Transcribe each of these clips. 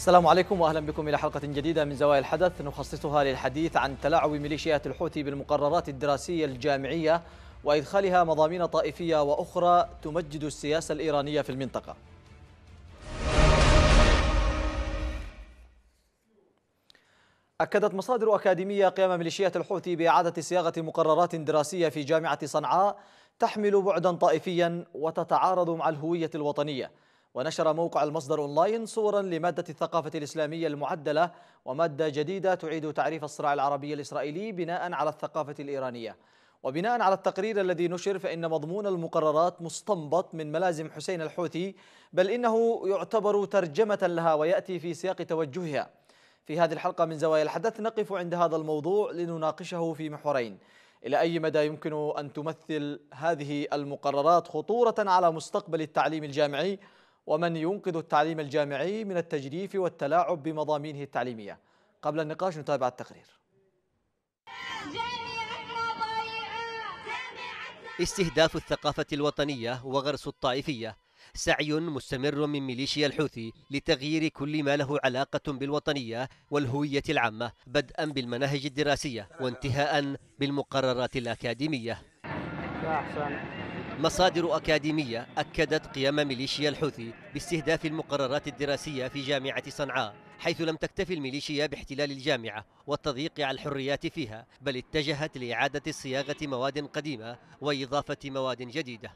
السلام عليكم وأهلا بكم إلى حلقة جديدة من زوايا الحدث نخصصها للحديث عن تلاعب ميليشيات الحوثي بالمقررات الدراسية الجامعية وإدخالها مضامين طائفية وأخرى تمجد السياسة الإيرانية في المنطقة. أكدت مصادر أكاديمية قيام ميليشيات الحوثي بإعادة صياغة مقررات دراسية في جامعة صنعاء تحمل بعدا طائفيا وتتعارض مع الهوية الوطنية. ونشر موقع المصدر أونلاين صورا لمادة الثقافة الإسلامية المعدلة ومادة جديدة تعيد تعريف الصراع العربي الإسرائيلي بناء على الثقافة الإيرانية. وبناء على التقرير الذي نشر فإن مضمون المقررات مستنبط من ملازم حسين الحوثي، بل إنه يعتبر ترجمة لها ويأتي في سياق توجهها. في هذه الحلقة من زوايا الحدث نقف عند هذا الموضوع لنناقشه في محورين: إلى أي مدى يمكن أن تمثل هذه المقررات خطورة على مستقبل التعليم الجامعي، ومن ينقذ التعليم الجامعي من التجريف والتلاعب بمضامينه التعليمية. قبل النقاش نتابع التقرير. استهداف الثقافة الوطنية وغرس الطائفية سعي مستمر من ميليشيا الحوثي لتغيير كل ما له علاقة بالوطنية والهوية العامة، بدءا بالمناهج الدراسية وانتهاء بالمقررات الأكاديمية. مصادر أكاديمية أكدت قيام ميليشيا الحوثي باستهداف المقررات الدراسية في جامعة صنعاء، حيث لم تكتفي الميليشيا باحتلال الجامعة والتضييق على الحريات فيها، بل اتجهت لإعادة صياغة مواد قديمة وإضافة مواد جديدة.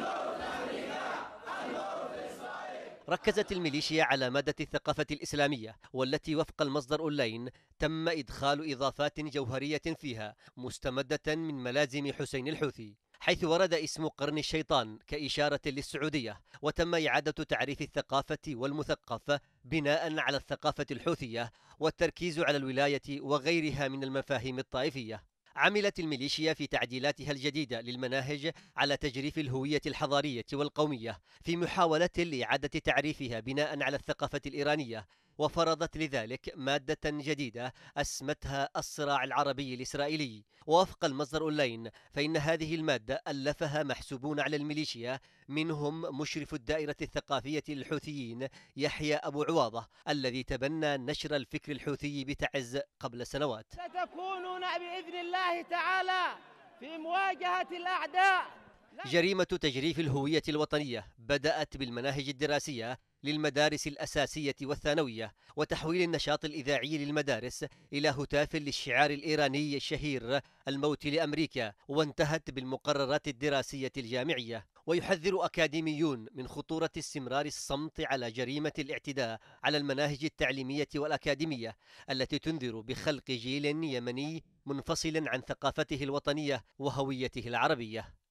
ركزت الميليشيا على مادة الثقافة الإسلامية، والتي وفق المصدر أونلاين تم إدخال إضافات جوهرية فيها مستمدة من ملازم حسين الحوثي، حيث ورد اسم قرن الشيطان كإشارة للسعودية، وتم إعادة تعريف الثقافة والمثقف بناء على الثقافة الحوثية والتركيز على الولاية وغيرها من المفاهيم الطائفية. عملت الميليشيا في تعديلاتها الجديدة للمناهج على تجريف الهوية الحضارية والقومية في محاولة لإعادة تعريفها بناء على الثقافة الإيرانية، وفرضت لذلك مادة جديدة أسمتها الصراع العربي الإسرائيلي. ووفق المصدر أونلاين فإن هذه المادة ألفها محسوبون على الميليشيا، منهم مشرف الدائرة الثقافية للحوثيين يحيى أبو عواضة، الذي تبنى نشر الفكر الحوثي بتعز قبل سنوات. ستكونون بإذن الله تعالى في مواجهة الأعداء. جريمة تجريف الهوية الوطنية بدأت بالمناهج الدراسية للمدارس الأساسية والثانوية، وتحويل النشاط الإذاعي للمدارس إلى هتاف للشعار الإيراني الشهير الموت لأمريكا، وانتهت بالمقررات الدراسية الجامعية. ويحذر أكاديميون من خطورة استمرار الصمت على جريمة الاعتداء على المناهج التعليمية والأكاديمية، التي تنذر بخلق جيل يمني منفصل عن ثقافته الوطنية وهويته العربية.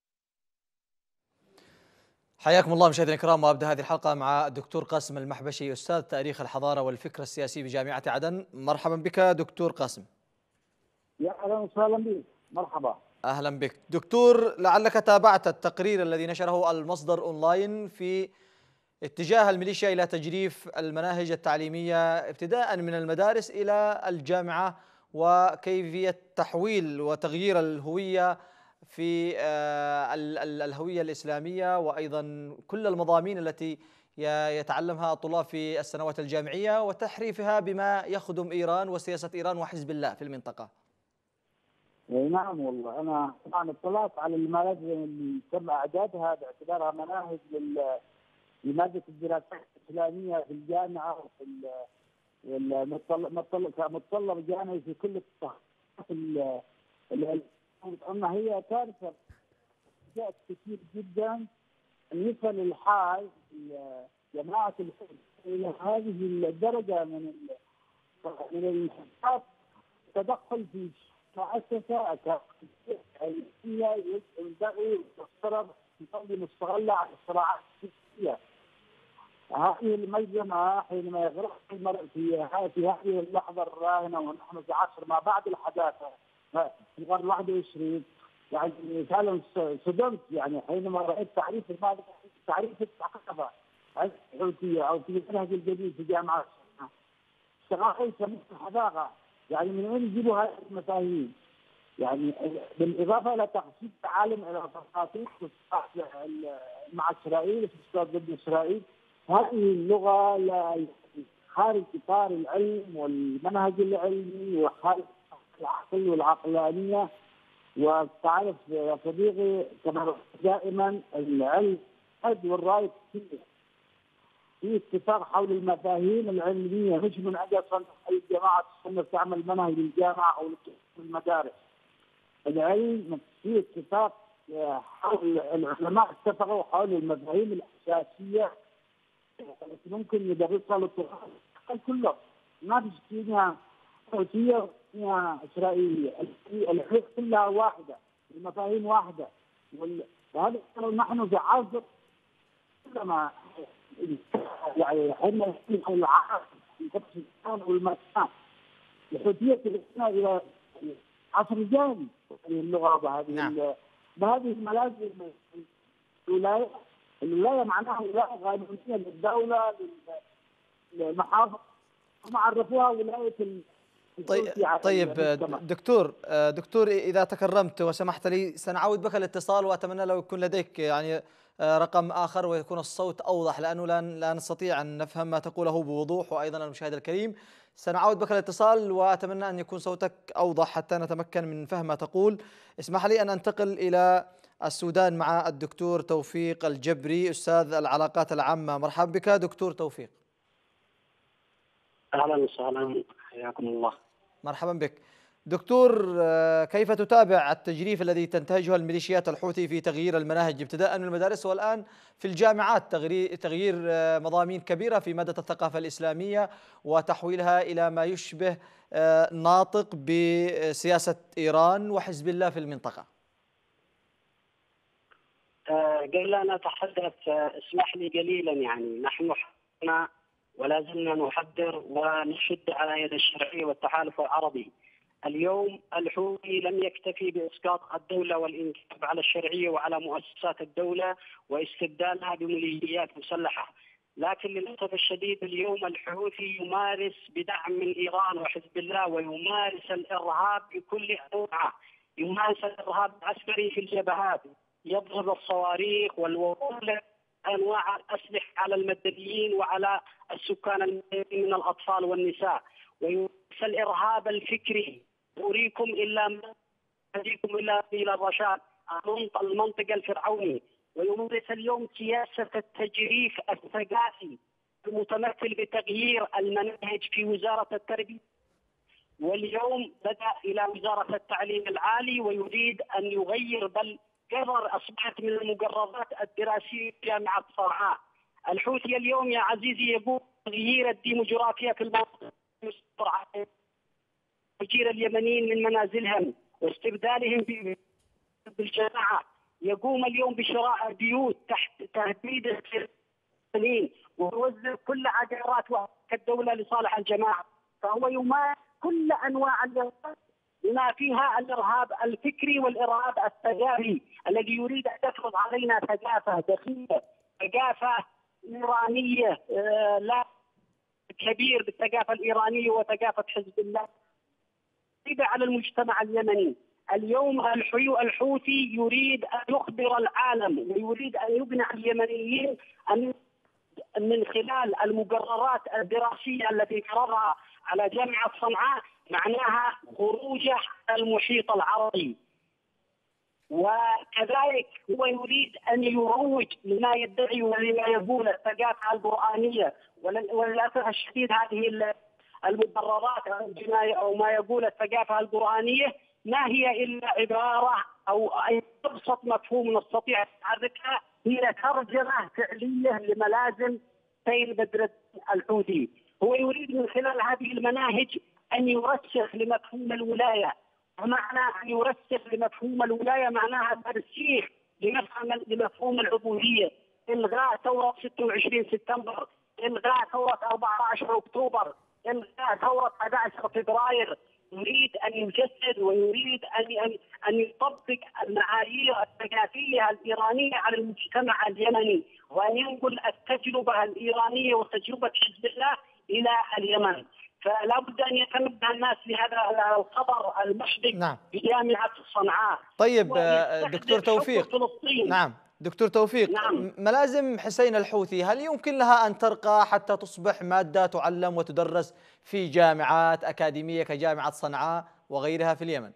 حياكم الله مشاهدينا الكرام، وابدا هذه الحلقه مع الدكتور قاسم المحبشي، استاذ تاريخ الحضاره والفكر السياسي بجامعه عدن. مرحبا بك دكتور قاسم. يا اهلا وسهلا بك. مرحبا. اهلا بك دكتور. لعلك تابعت التقرير الذي نشره المصدر اونلاين في اتجاه الميليشيا الى تجريف المناهج التعليميه ابتداء من المدارس الى الجامعه، وكيفيه تحويل وتغيير الهويه في الهوية الإسلامية، وأيضا كل المضامين التي يتعلمها الطلاب في السنوات الجامعية وتحريفها بما يخدم إيران وسياسة إيران وحزب الله في المنطقة. نعم والله أنا طبعا اطلعت على المناهج اللي تم إعدادها باعتبارها مناهج لمادة الدراسات الإسلامية في الجامعة كمتطلب جامعي في كل التخصصات أما هي كارثة كثير جدا أن يصل الحال جماعة الحزب إلى هذه الدرجة من الانحطاط، التدخل في مؤسسة علمية ينبغي الصرف مستغلة على الصراعات السياسية. هذه المجزرة حينما يغرق المرء في هذه اللحظة الراهنة ونحن في عصر ما بعد الحداثة في القرن 21، يعني فعلا صدمت يعني حينما رايت تعريف الثقافه الحوثيه او في المنهج الجديد في جامعه الثقافه يسمونها الحذاقه، يعني من وين يجيبوا هذه المفاهيم؟ يعني بالاضافه الى تخصيص العالم الى تخصيص مع اسرائيل في ضد اسرائيل، هذه اللغه لا خارج اطار العلم والمنهج العلمي وخارج العقل والعقلانيه. وتعرف يا صديقي كما دائما العلم قد والراي كثير، في اتفاق حول المفاهيم العلميه، مش من اجل اي جماعه السنه تعمل منهج للجامعه او المدارس. العلم في اتفاق حول العلماء اتفقوا حول المفاهيم الاساسيه التي ممكن يدرسها للطلاب كله، ما في فيها روسيه فيها اسرائيليه، العلوم كلها واحده، المفاهيم واحده. وهذا نحن في عصر كلما يعني احنا في العالم والمكان الحوثيه الى عصر جاني اللغه بهذه الملازم. الولايه معناها ولايه قانونيه للدوله للمحافظه، هم عرفوها ولايه. طيب دكتور إذا تكرمت وسمحت لي سنعود بك الاتصال، وأتمنى لو يكون لديك يعني رقم آخر ويكون الصوت أوضح، لأنه لا نستطيع أن نفهم ما تقوله بوضوح، وأيضا المشاهد الكريم. سنعود بك الاتصال وأتمنى أن يكون صوتك أوضح حتى نتمكن من فهم ما تقول. اسمح لي أن أنتقل إلى السودان مع الدكتور توفيق الجبري، أستاذ العلاقات العامة. مرحبا بك دكتور توفيق. أهلا وسهلا، حياكم الله. مرحبا بك دكتور. كيف تتابع التجريف الذي تنتهجه الميليشيات الحوثي في تغيير المناهج ابتداء من المدارس والآن في الجامعات، تغيير مضامين كبيرة في مادة الثقافة الإسلامية وتحويلها إلى ما يشبه ناطق بسياسة إيران وحزب الله في المنطقة؟ قبل أن أتحدث اسمح لي قليلا، يعني نحن ولا زلنا نحذر ونشد على يد الشرعية والتحالف العربي. اليوم الحوثي لم يكتفي بإسقاط الدولة والانكب على الشرعية وعلى مؤسسات الدولة واستبدالها بميليشيات مسلحة، لكن للأسف الشديد اليوم الحوثي يمارس بدعم من إيران وحزب الله ويمارس الإرهاب بكل أنواعه. يمارس الإرهاب العسكري في الجبهات، يضرب الصواريخ والوقود أنواع الأسلحة على المدنيين وعلى السكان المدنيين من الأطفال والنساء، ويمارس الإرهاب الفكري. أريكم إلا أهديكم إلا إلى الرشاد، المنطق الفرعوني. ويمارس اليوم سياسة التجريف الثقافي المتمثل بتغيير المناهج في وزارة التربية، واليوم بدأ إلى وزارة التعليم العالي ويريد أن يغير بل قرر أصبحت من المقررات الدراسية في جامعة صنعاء. الحوثي اليوم يا عزيزي يقوم بتغيير الديموغرافيا في المنطقة، تهجير اليمنيين من منازلهم واستبدالهم بالجماعة. يقوم اليوم بشراء بيوت تحت تهديد الفلسطينيين ويوزع كل عقارات الدولة لصالح الجماعة. فهو يمارس كل أنواع الإرهاب بما فيها الإرهاب الفكري والإرهاب الثقافي الذي يريد أن يفرض علينا ثقافة دخيلة، ثقافة إيرانية لا كبير بالثقافة الإيرانية وثقافة حزب الله على المجتمع اليمني. اليوم الحوثي يريد أن يخبر العالم ويريد أن يقنع اليمنيين أن من خلال المقررات الدراسية التي فرضها على جامعة صنعاء معناها خروجه المحيط العربي. وكذلك هو يريد أن يروج لما يدعي ولما يقول الثقافة القرآنية، وللأسف الشديد هذه المقررات أو ما يقول الثقافة القرآنية ما هي إلا عبارة أو أي أبسط مفهوم نستطيع أن نعرفها هي ترجمة فعلية لملازم سيد بدر الدين الحوثي. هو يريد من خلال هذه المناهج أن يرسخ لمفهوم الولاية، ومعنى أن يرسخ لمفهوم الولاية معناها ترسيخ لمفهوم العبودية، إلغاء ثورة 26 سبتمبر، إلغاء ثورة 14 أكتوبر، إلغاء ثورة 11 فبراير. يريد أن يجسد ويريد أن يطبق المعايير الثقافية الإيرانية على المجتمع اليمني، وأن ينقل التجربة الإيرانية وتجربة حزب الله إلى اليمن. فلا بد أن يتنبه الناس لهذا الخبر المحدق. نعم. في جامعة صنعاء. طيب دكتور توفيق، نعم دكتور توفيق، نعم. ملازم حسين الحوثي هل يمكن لها أن ترقى حتى تصبح مادة تعلم وتدرس في جامعات أكاديمية كجامعة صنعاء وغيرها في اليمن؟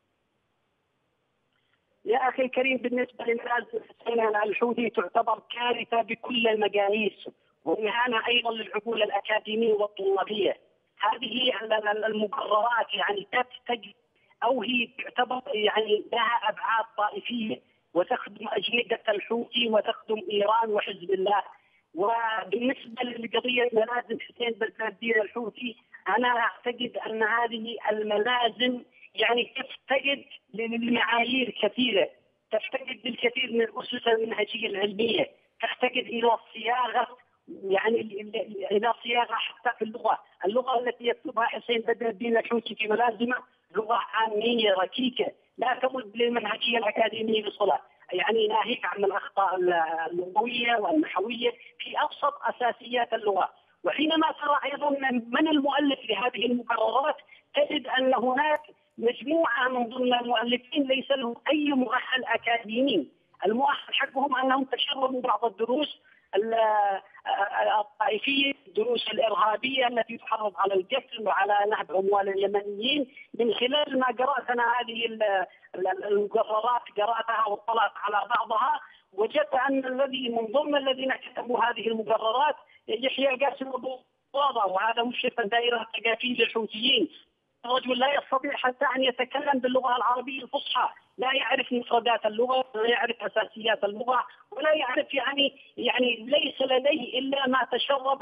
يا أخي الكريم، بالنسبة لملازم حسين الحوثي تعتبر كارثة بكل المقاييس، وإهانة أيضا للعقول الأكاديمية والطلابية. هذه المقررات يعني تجد أو هي تعتبر يعني لها أبعاد طائفية، وتخدم أجندة الحوثي وتخدم إيران وحزب الله. وبالنسبة لقضية ملازم حسين بدر الدين الحوثي، أنا أعتقد أن هذه الملازم يعني تفتقد للمعايير كثيرة، تفتقد للكثير من الأسس المنهجية العلمية، تفتقد إلى الصياغة، يعني إلى صياغة حتى في اللغة التي يكتبها حسين بدر الدين الحوثي في ملازمه لغة عامية ركيكة لا تمد للمنهجية الأكاديمية بصلة، يعني ناهيك عن الأخطاء اللغوية والنحوية في أبسط أساسيات اللغة. وحينما ترى أيضا من المؤلف لهذه المقررات، تجد أن هناك مجموعة من ضمن المؤلفين ليس لهم أي مؤهل أكاديمي، المؤهل حقهم أنهم تشربوا بعض الدروس الطائفية، الدروس الإرهابية التي تحرض على القتل وعلى نهب أموال اليمنيين. من خلال ما قرأت أنا هذه المقررات، قرأتها واطلعت على بعضها، وجدت أن الذي من ضمن الذين كتبوا هذه المقررات يحيى قاسم أبو واضح، وهذا مشرف الدائرة الثقافية للحوثيين. الرجل لا يستطيع حتى أن يتكلم باللغة العربية الفصحى، لا يعرف مفردات اللغة، لا يعرف أساسيات اللغة، ولا يعرف يعني ليس لديه إلا ما تشرب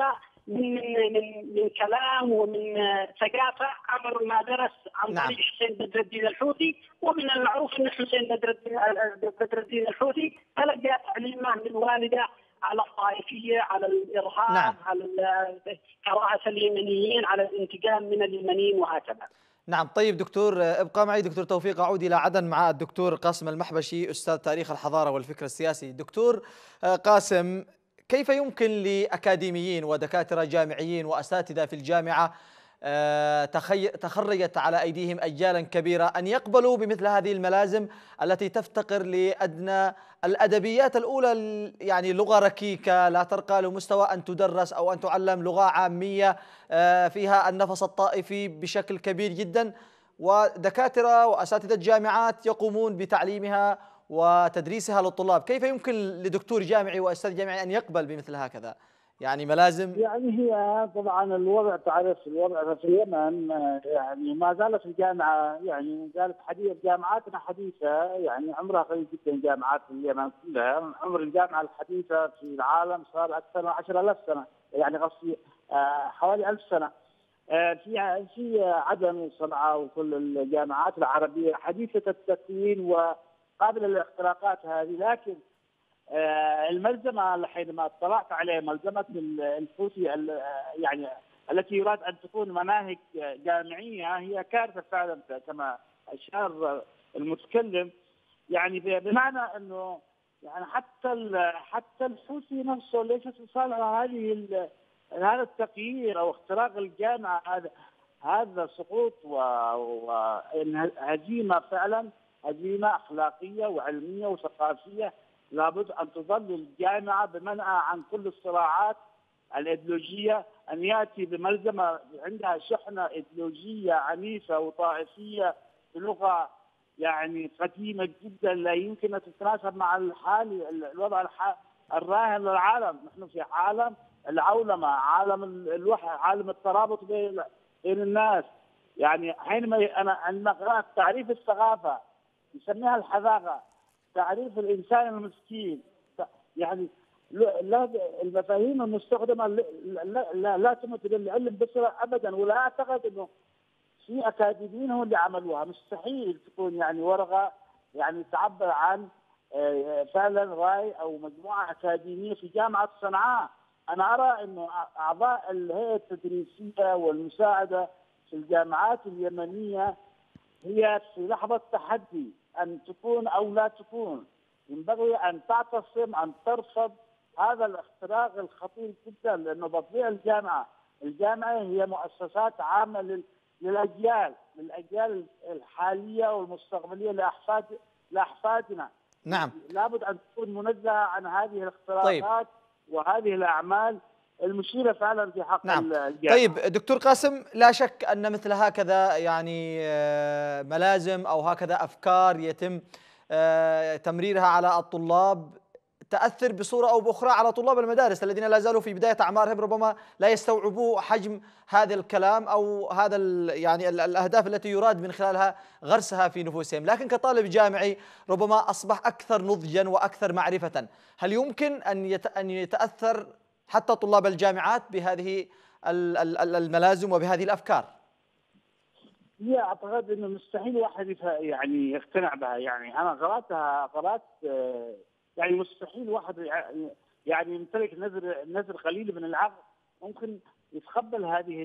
من كلام ومن ثقافة عبر ما درس عن طريق حسين بدر الدين الحوثي. ومن المعروف أن حسين بدر الدين الحوثي تلقى تعليمه من والده على الطائفية، على الإرهاب، على كراهة اليمنيين، على الانتقام من اليمنيين وهكذا. نعم. طيب دكتور، ابقى معي دكتور توفيق، أعود إلى عدن مع الدكتور قاسم المحبشي أستاذ تاريخ الحضارة والفكر السياسي. دكتور قاسم، كيف يمكن لأكاديميين ودكاترة جامعيين وأساتذة في الجامعة تخرجت على أيديهم أجيالا كبيرة أن يقبلوا بمثل هذه الملازم التي تفتقر لأدنى الأدبيات الأولى، يعني لغة ركيكة لا ترقى لمستوى أن تدرس أو أن تعلم، لغة عامية فيها النفس الطائفي بشكل كبير جدا، ودكاترة وأساتذة جامعات يقومون بتعليمها وتدريسها للطلاب؟ كيف يمكن لدكتور جامعي وأستاذ جامعي أن يقبل بمثل هكذا يعني ملازم؟ يعني هي طبعا الوضع، تعرف الوضع في اليمن، يعني ما زالت الجامعه يعني زالت جامعاتنا حديثه، يعني عمرها قليل جدا جامعات اليمن كلها. عمر الجامعه الحديثه في العالم صار اكثر من 10,000 سنه، يعني قصدي حوالي 1000 سنه. في عدن وصنعاء وكل الجامعات العربيه حديثه التكوين وقابله للاختراقات هذه. لكن الملزمه حينما اطلعت عليه، ملزمه الحوثي يعني التي يراد ان تكون مناهج جامعيه، هي كارثه فعلا كما اشار المتكلم. يعني بمعنى انه يعني حتى الحوثي نفسه ليس في صالح هذا التغيير او اختراق الجامعه. هذا سقوط وهزيمه فعلا، هزيمه اخلاقيه وعلميه وثقافيه. لابد ان تظل الجامعه بمنأى عن كل الصراعات الايديولوجيه، ان ياتي بملزمه عندها شحنه ايديولوجيه عنيفه وطائفيه بلغه يعني قديمه جدا لا يمكن ان تتناسب مع الوضع الراهن للعالم. نحن في عالم العولمه، عالم الوحي، عالم الترابط بين الناس. يعني حينما انا عندما قرات تعريف الثقافه نسميها الحذاقه، تعريف الانسان المسكين، يعني لا المفاهيم المستخدمه لا تمت للعلم بصله ابدا. ولا اعتقد انه في اكاديميين هم اللي عملوها. مستحيل تكون يعني ورقه يعني تعبر عن فعلا راي او مجموعه اكاديميه في جامعه صنعاء. انا ارى انه اعضاء الهيئه التدريسيه والمساعده في الجامعات اليمنيه هي في لحظه تحدي، ان تكون او لا تكون. ينبغي ان تعتصم، ان ترفض هذا الاختراق الخطير جدا، لانه تضييع الجامعه هي مؤسسات عامه للاجيال الحاليه والمستقبليه لاحفادنا. نعم. لابد أن تكون منزهة عن هذه الاختراقات طيب. وهذه الأعمال المشيرة فعلا في حق نعم. الجامعة. طيب دكتور قاسم، لا شك أن مثل هكذا يعني ملازم أو هكذا أفكار يتم تمريرها على الطلاب تأثر بصورة أو بأخرى على طلاب المدارس الذين لا زالوا في بداية أعمارهم، ربما لا يستوعبوا حجم هذا الكلام أو هذا يعني الأهداف التي يراد من خلالها غرسها في نفوسهم، لكن كطالب جامعي ربما أصبح أكثر نضجا وأكثر معرفة. هل يمكن أن يتأثر حتى طلاب الجامعات بهذه الملازم وبهذه الأفكار؟ هي اعتقد انه مستحيل واحد يعني يقتنع بها. يعني انا قرات يعني مستحيل واحد يعني يمتلك نذر قليل من العقل ممكن يتقبل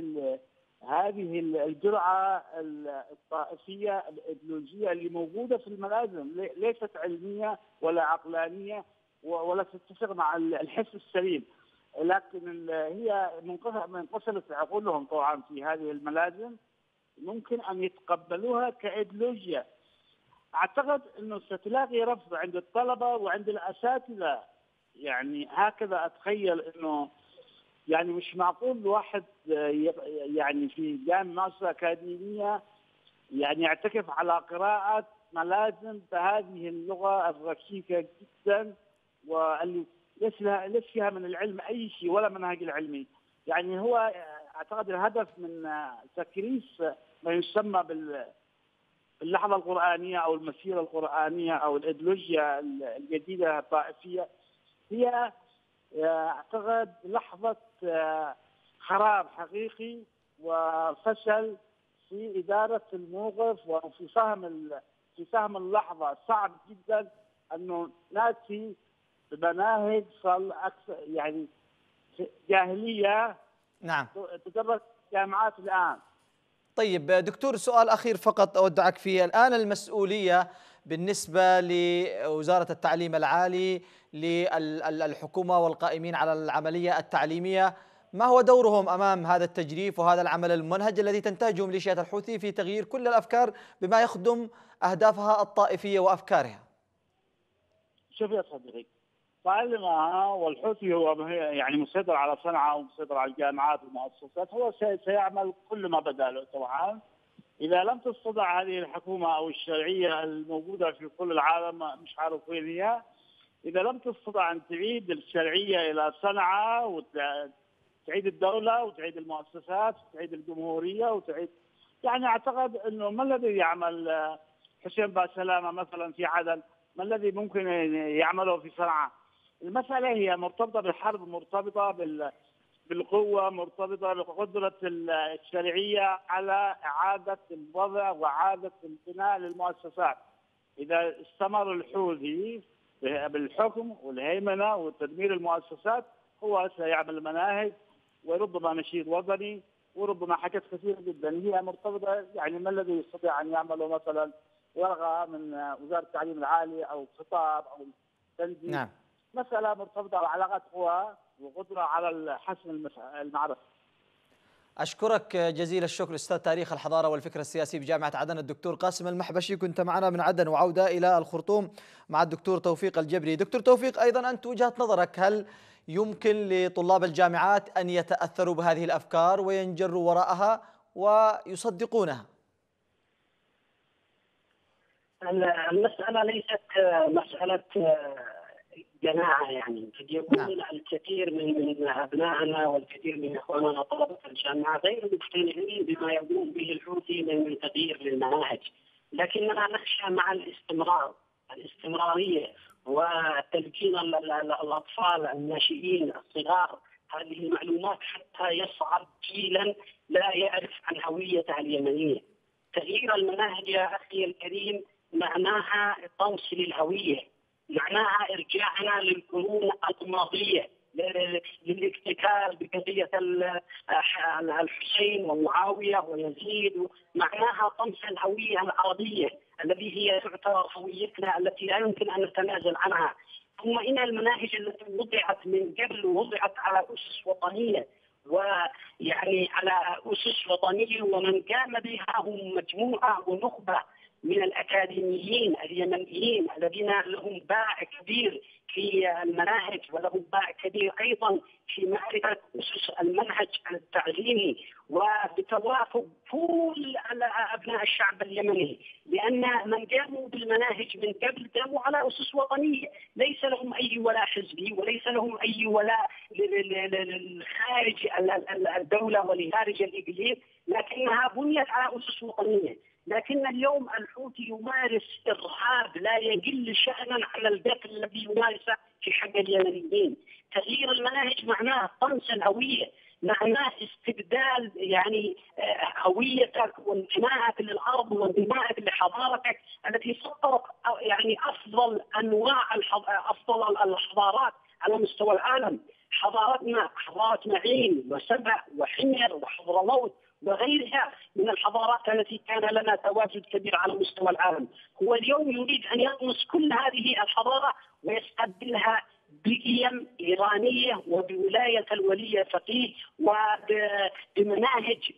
هذه الجرعه الطائفيه الايديولوجيه اللي موجوده في الملازم، ليست علميه ولا عقلانيه ولا تتفق مع الحس السليم، لكن هي منقسمت عقولهم طبعا في هذه الملازم، ممكن ان يتقبلوها كايديولوجيا. اعتقد انه ستلاقي رفض عند الطلبه وعند الاساتذه. يعني هكذا اتخيل انه يعني مش معقول الواحد يعني في مؤسسه اكاديميه يعني يعتكف على قراءه ملازم بهذه اللغه الركيكه جدا واللي ليس فيها من العلم اي شيء ولا منهج العلمي. يعني هو اعتقد الهدف من تكريس ما يسمى باللحظه القرانيه او المسيره القرانيه او الايديولوجيا الجديده الطائفيه هي اعتقد لحظه خراب حقيقي وفشل في اداره الموقف وفي فهم اللحظه. صعب جدا انه ناتي بمناهج يعني جاهليه نعم تدرس جامعات الان. طيب دكتور، سؤال أخير فقط أودعك فيه. الآن المسؤولية بالنسبة لوزارة التعليم العالي، للحكومة والقائمين على العملية التعليمية، ما هو دورهم أمام هذا التجريف وهذا العمل الممنهج الذي تنتهجه ميليشيات الحوثي في تغيير كل الأفكار بما يخدم أهدافها الطائفية وأفكارها؟ شوف يا صديقي، تعلمها والحوثي هو يعني مسيطر على صنعاء ومسيطر على الجامعات والمؤسسات، هو سيعمل كل ما بدا له طبعا. اذا لم تستطع هذه الحكومه او الشرعيه الموجوده في كل العالم، مش عارف وين هي، اذا لم تستطع ان تعيد الشرعيه الى صنعاء وتعيد الدوله وتعيد المؤسسات وتعيد الجمهوريه وتعيد، يعني اعتقد انه ما الذي يعمل حسين باسلامه مثلا في عدن؟ ما الذي ممكن يعمله في صنعاء؟ المسألة هي مرتبطة بالحرب، مرتبطة بالقوة، مرتبطة بقدرة الشرعية على إعادة الوضع وإعادة البناء للمؤسسات. إذا استمر الحوثي بالحكم والهيمنة وتدمير المؤسسات هو سيعمل مناهج وربما نشيد وطني وربما حاجات كثيرة جدا هي مرتبطة. يعني ما الذي يستطيع أن يعمله مثلا ورقة من وزارة التعليم العالي أو خطاب أو تنزيل؟ نعم. مسألة مرتبطة بعلاقات قوى وقدرة على حسم المعرفة. أشكرك جزيل الشكر أستاذ تاريخ الحضارة والفكر السياسي بجامعة عدن الدكتور قاسم المحبشي، كنت معنا من عدن وعودة إلى الخرطوم مع الدكتور توفيق الجبري. دكتور توفيق، أيضا أنت وجهة نظرك، هل يمكن لطلاب الجامعات أن يتأثروا بهذه الأفكار وينجروا وراءها ويصدقونها؟ المسألة ليست مسألة جماعة، يعني قد يكون الكثير من أبنائنا والكثير من إخواننا طلبة الجامعة غير مقتنعين بما يقوم به الحوثي من تغيير للمناهج، لكننا نخشى مع الاستمرارية وتلقين الأطفال الناشئين الصغار هذه المعلومات حتى يصعد جيلا لا يعرف عن هويته اليمنية. تغيير المناهج يا أخي الكريم معناها طمس للهوية، معناها إرجاعنا للقرون الماضية، للاكتفاء بقضية الحسين ومعاوية ويزيد، معناها طمس الهوية العربية التي هي تعتبر هويتنا التي لا يمكن أن نتنازل عنها. ثم إن المناهج التي وضعت من قبل وضعت على أسس وطنية، ويعني على أسس وطنية، ومن قام بها هم مجموعة ونخبة من الأكاديميين اليمنيين الذين لهم باع كبير في المناهج ولهم باع كبير أيضا في معرفة أسس المنهج التعليمي، وبتوافق كل أبناء الشعب اليمني، لأن من قاموا بالمناهج من قبل قاموا على أسس وطنية، ليس لهم أي ولاء حزبي وليس لهم أي ولاء خارج الدولة ولخارج الإقليم، لكنها بنيت على أسس وطنية. لكن اليوم الحوثي يمارس إرهاب لا يقل شأنا على القتل الذي يمارسه في حق اليمنيين. تغيير المناهج معناه طمس الهوية، معناه استبدال يعني هويتك وانتمائك للأرض وانتمائك لحضارتك التي سطرت يعني أفضل أنواع أفضل الحضارات على مستوى العالم. حضارتنا حضارة معين وسبع وحمير وحضرموت وغيرها من الحضارات التي كان لنا تواجد كبير على مستوى العالم. هو اليوم يريد أن يطمس كل هذه الحضارة ويستبدلها بقيم إيرانية وبولاية الولي الفقيه وبمناهج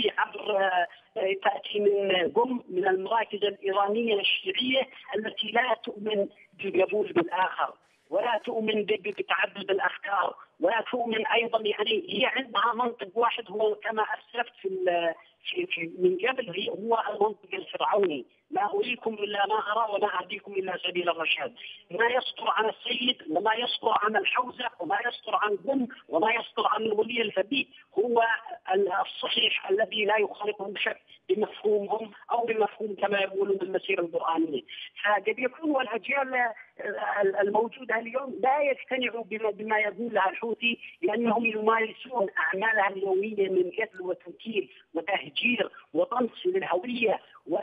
تأتي من قم من المراكز الإيرانية الشيعية التي لا تؤمن بالقبول بالآخر ولا تؤمن بتعدد الأفكار ولا تؤمن أيضا، يعني هي عندها منطق واحد هو كما أسلفت في من قبل، هو المنطق الفرعوني: لا أريكم إلا ما أرى ولا أهديكم إلا سبيل الرشاد. ما يصدر عن السيد وما يصدر عن الحوزة وما يصدر عن قم وما يصدر عن الولي الفقيه هو الصحيح الذي لا يخالطهم شك بمفهومهم أو بمفهوم كما يقولون المسيرة القرآنية. فقد يكون الأجيال الموجودة اليوم لا يقتنعوا بما يقولها الحوثي، لأنهم يمارسون أعمالها اليومية من قتل وتنكيل وتهجير وطمس للهوية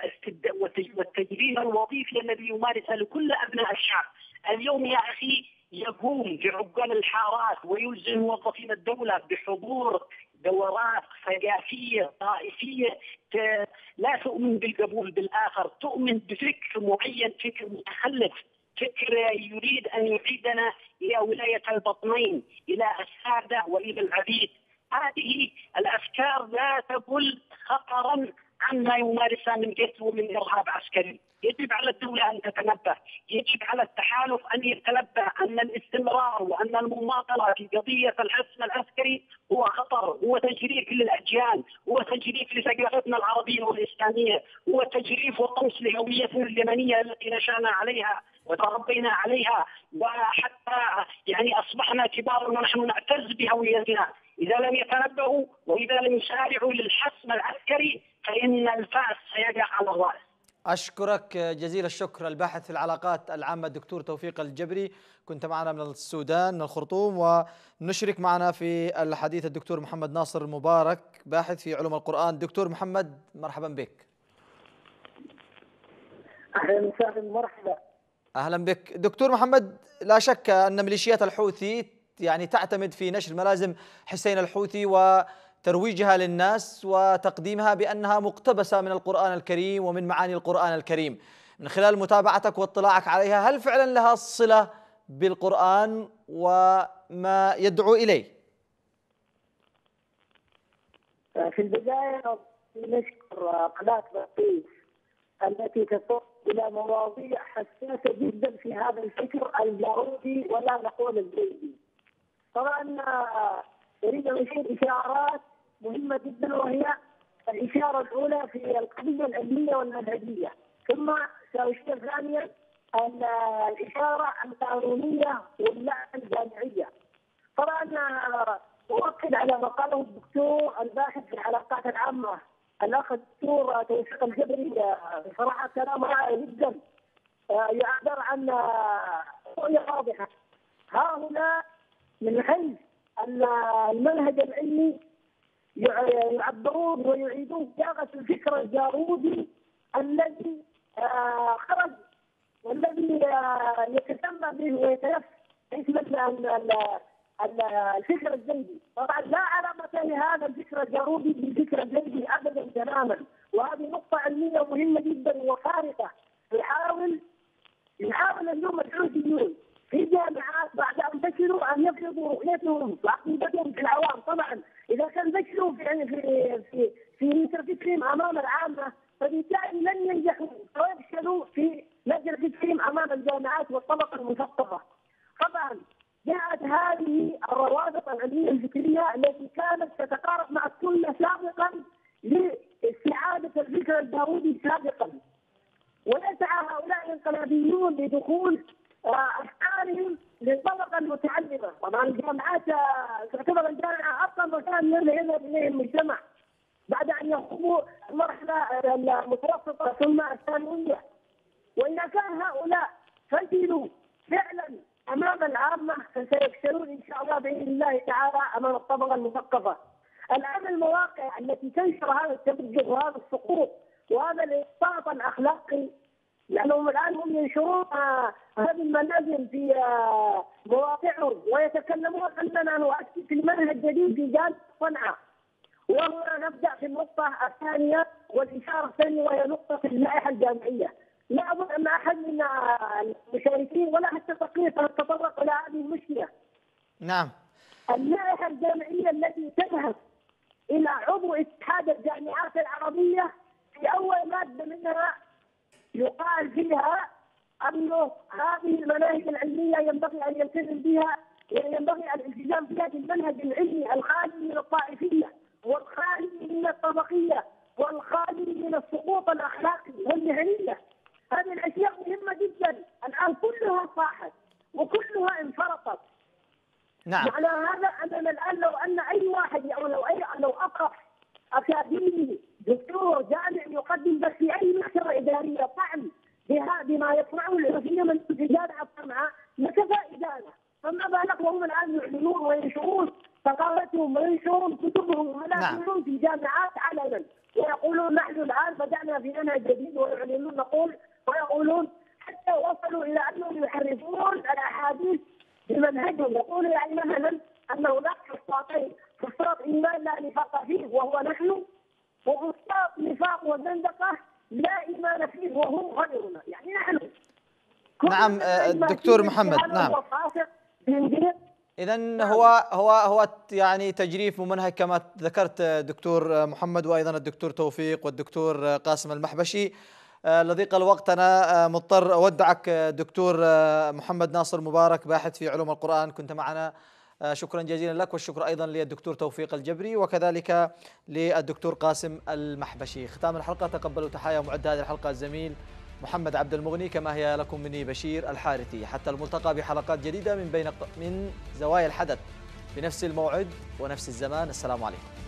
والتجريم الوظيفي الذي يمارسه لكل أبناء الشعب. اليوم يا أخي يقوم بعقال الحارات ويلزم موظفين الدولة بحضور دورات ثقافية طائفية لا تؤمن بالقبول بالآخر، تؤمن بفكر معين، فكر متخلف، فكر يريد أن يعيدنا إلى ولاية البطنين، إلى السادة وإلى العبيد. هذه الأفكار لا تقل خطرا عما يمارسها من قتل ومن إرهاب عسكري. يجب على الدولة أن تتنبه، يجب على التحالف أن يتنبه أن الاستمرار وأن المماطلة في قضية الحسم العسكري هو خطر، هو تجريف للأجيال، هو تجريف لثقافتنا العربية والإسلامية، هو تجريف وطمس لهويتنا اليمنية التي نشأنا عليها وتربينا عليها، وحتى يعني أصبحنا كبارا ونحن نعتز بهويتنا. إذا لم يتنبهوا وإذا لم يسارعوا للحسم العسكري فإن الفأس سيقع على الرأس. أشكرك جزيل الشكر الباحث في العلاقات العامة الدكتور توفيق الجبري، كنت معنا من السودان من الخرطوم. ونشرك معنا في الحديث الدكتور محمد ناصر المبارك باحث في علوم القرآن. دكتور محمد مرحبا بك. أهلا وسهلا، مرحبا. أهلا بك دكتور محمد. لا شك أن ميليشيات الحوثي يعني تعتمد في نشر ملازم حسين الحوثي وترويجها للناس وتقديمها بأنها مقتبسة من القرآن الكريم ومن معاني القرآن الكريم. من خلال متابعتك واطلاعك عليها، هل فعلا لها صلة بالقرآن وما يدعو إليه؟ في البداية نشكر قناة بطيس التي تصل إلى مواضيع حساسة جدا في هذا الفكر الجارودي ولا نقول الزيدي. طبعا أريد أن أشير إشارات مهمة جدا، وهي الإشارة الأولى في القضية العلمية والمنهجية، ثم سأشير ثانيا الإشارة القانونية واللعنة الجامعية. طبعا أؤكد على ما قاله الدكتور الباحث في العلاقات العامة الأخ الدكتور توفيق الجبري، بصراحة كلام رائع جدا، يعبر عن رؤية واضحة. هؤلاء من حيث المنهج العلمي يعبرون ويعيدون صياغة الفكر الجارودي الذي خرج والذي يتسمى به ويتنفس اسم الفكر الزيدي. طبعا لا علاقة لهذا الفكر الجارودي بالفكر الزيدي ابدا تماما، وهذه نقطة علمية مهمة جدا وفارقة. يحاول اليوم الحوثيون في جامعات بعد ان فشلوا ان يفرضوا رؤيتهم وعقيدتهم في العوام. طبعا اذا كان فشلوا في نشر فكرهم امام العامة، فبالتالي لن ينجحوا سواء كانت هذه الروابط العلمية الفكرية التي كانت تتقارب مع السنة سابقا لاستعادة الفكر الداوودي سابقا، ويسعى هؤلاء الانقلابيون لدخول أفكارهم للطبقة المتعلمة. طبعا الجامعات تعتبر الجامعة أفضل مكان يذهب إليه المجتمع بعد أن يخوضوا المرحلة المتوسطة ثم الثانوية. وإذا كان هؤلاء فشلوا فعلا أمام العامة فسيفشلون إن شاء الله بإذن الله تعالى أمام الطبقة المثقفة. الآن المواقع التي تنشر هذا التبجح وهذا السقوط وهذا الإسقاط الأخلاقي، لأنهم الآن هم ينشرون هذه المنازل في مواقعهم ويتكلمون أننا نؤسس المنهج الجديد في جامعة صنعاء. وهنا نبدأ في النقطة الثانية والإشارة الثانية وهي نقطة اللائحة الجامعية. لا أظن أن أحد من المشاركين ولا حتى تقرير سنتطرق إلى هذه المشكلة. نعم. اللائحة الجامعية التي تذهب إلى عضو اتحاد الجامعات العربية في أول مادة منها يقال فيها أنه هذه المناهج العلمية ينبغي أن يلتزم بها وينبغي الالتزام بهذا المنهج العلمي الخالي من الطائفية والخالي من الطبقية والخالي من السقوط الأخلاقي والمهنية. هذه الأشياء مهمة جدا، الآن كلها صاحت وكلها انفرطت. نعم. معنى هذا أننا الآن لو أن أي واحد أو لو أطرح أكاديمي دكتور جامعي يقدم بس في أي محكمة إدارية طعن بما يصنعه الحوثيين من في جامعة صنعاء لكفى إدانة، فما بالك وهم الآن يعلنون وينشرون ثقافتهم وينشرون كتبهم ولا يعلنون في جامعات علنا ويقولون نحن الآن بدأنا في منهج جديد ويعلنون ويقولون حتى وصلوا إلى أنهم يحرفون الأحاديث بمنهجهم. يقولوا يعني مثلا أن هناك فسطاطين، فسطاط إيمان لا نفاق فيه وهو نحن، وفسطاط نفاق وزندقة لا إيمان فيه وهم غيرنا، يعني نحن. نعم دكتور محمد. نعم. إذن هو يعني تجريف ممنهج كما ذكرت دكتور محمد وأيضا الدكتور توفيق والدكتور قاسم المحبشي. لضيق الوقت أنا مضطر أودعك دكتور محمد ناصر مبارك باحث في علوم القرآن، كنت معنا، شكرا جزيلا لك، والشكر أيضا للدكتور توفيق الجبري وكذلك للدكتور قاسم المحبشي. ختام الحلقة تقبلوا تحايا معد هذه الحلقة الزميل محمد عبد المغني، كما هي لكم مني بشير الحارثي. حتى الملتقى بحلقات جديدة من زوايا الحدث بنفس الموعد ونفس الزمان. السلام عليكم.